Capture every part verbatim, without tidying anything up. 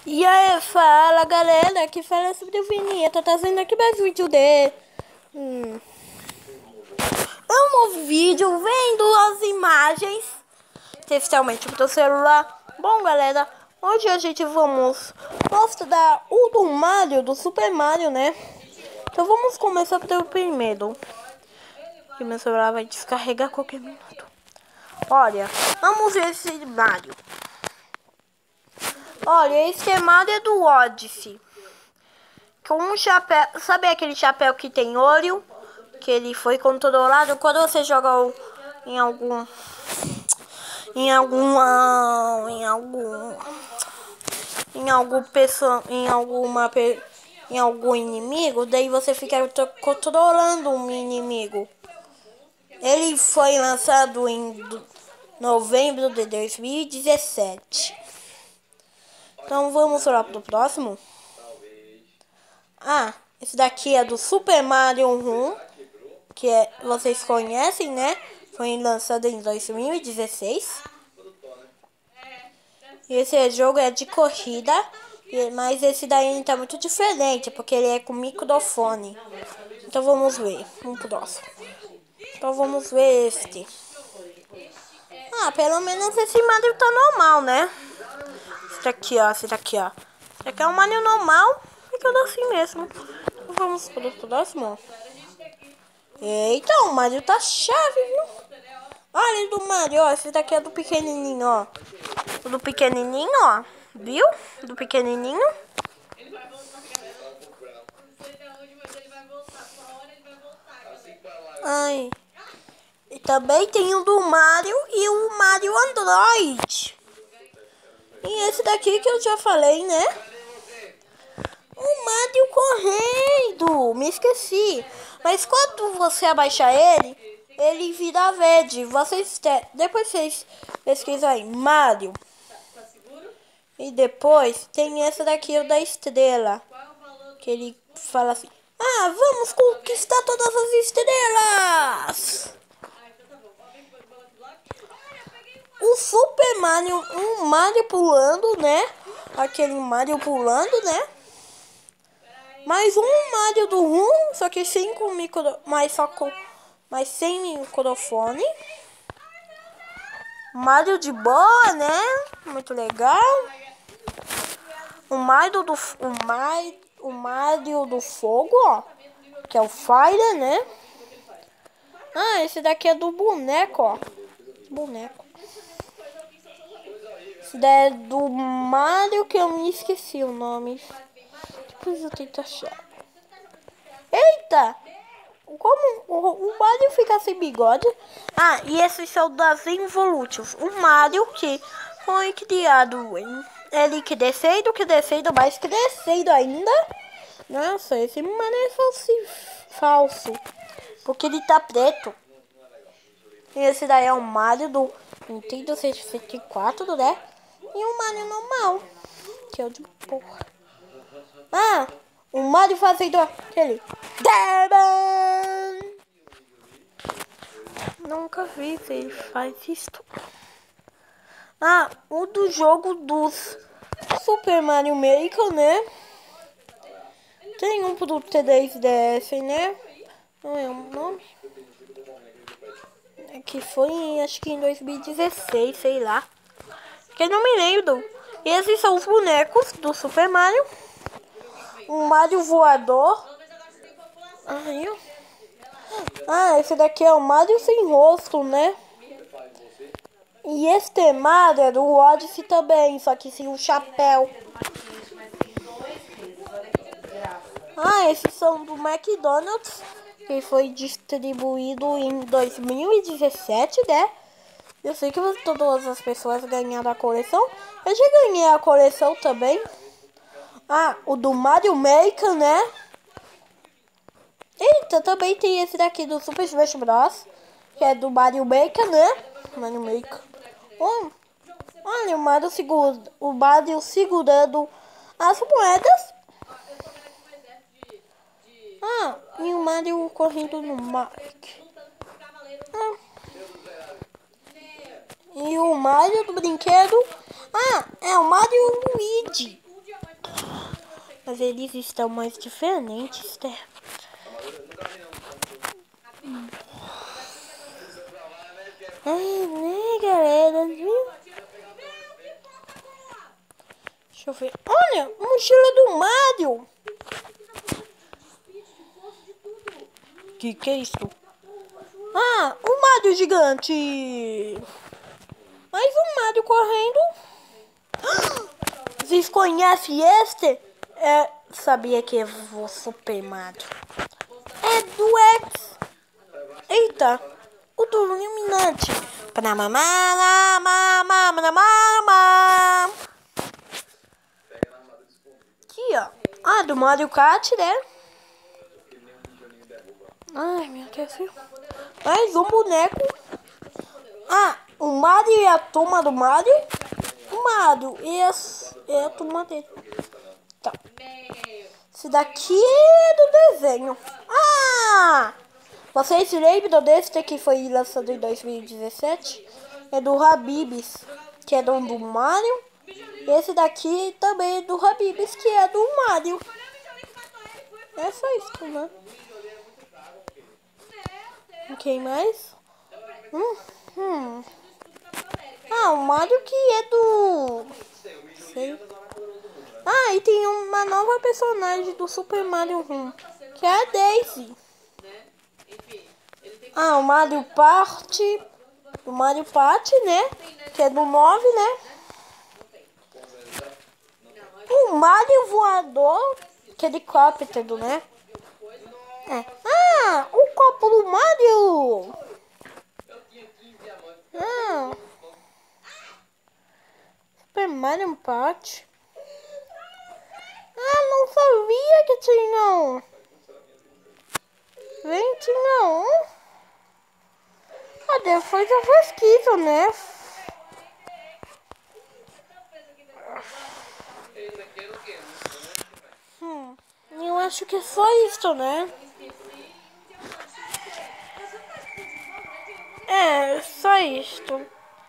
E aí, fala galera, que fala sobre o Vini. Tô trazendo aqui mais vídeo de hum, é um novo vídeo vendo as imagens especialmente pro celular. Bom galera, hoje a gente vamos mostrar o do Mario, do Super Mario, né? Então vamos começar pelo primeiro, que meu celular vai descarregar a qualquer minuto. Olha, vamos ver esse Mario. Olha, esse é Mario do Odyssey. Com um chapéu, sabe aquele chapéu que tem olho? Que ele foi controlado quando você joga em algum, em alguma, em algum, em algum pessoa, em alguma, em algum inimigo. Daí você fica controlando um inimigo. Ele foi lançado em novembro de dois mil e dezessete. Então vamos lá pro próximo. Ah, esse daqui é do Super Mario um, que é, vocês conhecem, né? Foi lançado em dois mil e dezesseis. E esse jogo é de corrida, mas esse daí tá muito diferente, porque ele é com microfone. Então vamos ver um próximo. Então vamos ver este. Ah, pelo menos esse Mario tá normal, né? Esse daqui, ó, esse daqui, ó. Esse daqui é um Mario normal, ficando assim mesmo. Então vamos pro próximo. Eita, o Mario tá chave, viu? Olha do Mario, ó. Esse daqui é do pequenininho, ó. O do pequenininho, ó. Viu? Do pequenininho. Ai. E também tem o do Mario e o Mario Android. E esse daqui que eu já falei, né? O Mario correndo. Me esqueci. Mas quando você abaixar ele, ele vira verde. Vocês te... Depois vocês pesquisam aí, Mario. E depois tem essa daqui, o da estrela. Que ele fala assim: ah, vamos conquistar todas as estrelas. O Super Mario, um Mario pulando, né? Aquele Mario pulando, né? Mais um Mario do um, só que sem com micro, mas só com, mas sem microfone. Mario de boa, né? Muito legal. O Mario do o Mario, o Mario do fogo, ó, que é o Fire, né? Ah, esse daqui é do boneco, ó. Boneco. Esse daí é do Mario que eu me esqueci o nome. Depois eu tento achar. Eita! Como o Mario fica sem bigode? Ah, e esses são das Involutions. O Mario que foi criado em ele crescendo, crescendo, mais crescendo ainda. Nossa, esse Mario é falso, falso. Porque ele tá preto. E esse daí é o Mario do Nintendo sessenta e quatro, né? E o Mario normal, que é o de porra. Ah, o Mario fazendo aquele Demon. Nunca vi se ele faz isto. Ah, o do jogo dos Super Mario Maker, né? Tem um pro três D S, né? Não é o nome? É que foi, acho que em dois mil e dezesseis, sei lá. Que eu não me lembro. E esses são os bonecos do Super Mario. Um Mario voador. Ai, eu... Ah, esse daqui é o Mario sem rosto, né? E este Mario é do Odyssey também, só que sem o chapéu. Ah, esses são do McDonald's, que foi distribuído em dois mil e dezessete, né? Eu sei que todas as pessoas ganharam a coleção. Eu já ganhei a coleção também. Ah, o do Mario Maker, né? Eita, também tem esse daqui do Super Smash Bros, que é do Mario Maker, né? Mario Maker. Oh, olha, o Mario, segura, o Mario segurando as moedas. Ah, e o Mario correndo no mar. Ah. E o Mario do brinquedo. Ah, é o Mario Luigi. mas eles estão mais diferentes, né? É, né, galera, viu? Deixa eu ver. Olha, mochila do Mario. Que que é isso? Ah, o Mario gigante. Mais um Mario correndo. Vocês conhecem este? É, sabia que é o Super Mario. É do X. Eita, o do Illuminati. Aqui, ó. Ah, do Mario Kart, né? Ai, meu Deus. Mais um boneco. Ah, o Mario e a turma do Mario. O Mario e a, e a turma dele. Tá. Esse daqui é do desenho. Ah! Vocês se lembram desse que foi lançado em dois mil e dezessete? É do Habib's, que é do, do Mario. E esse daqui também é do Habib's, que é do Mario. É só isso, né? Quem mais? Hum, hum. Ah, o Mario que é do... Sei. Ah, e tem uma nova personagem do Super Mario um, que é a Daisy. Ah, o Mario Party. O Mario Party, né? Que é do nove, né? O Mario voador, que é de helicóptero, né? É. Ah, o copo do Mario. Ah. Super Mario Party. Ah, não sabia que tinha um. Vem, tinha um. Ah, depois eu pesquiso, né? Hum, eu acho que é só isso, né? É, só isto.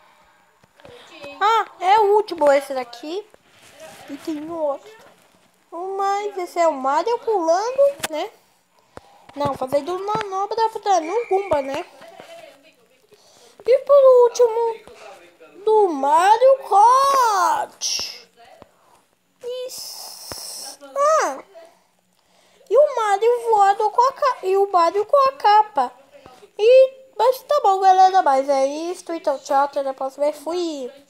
Ah, é o último esse daqui. E tem um outro. Mas esse é o Mario pulando, né? Não, fazendo manobra no Goomba, né? E por último, do Mario Kart. Isso. Ah. E o Mario voando com a capa. E o Mario com a capa. E... Mas tá bom, galera. Mas é isso. Então, tchau. Até a próxima. Fui.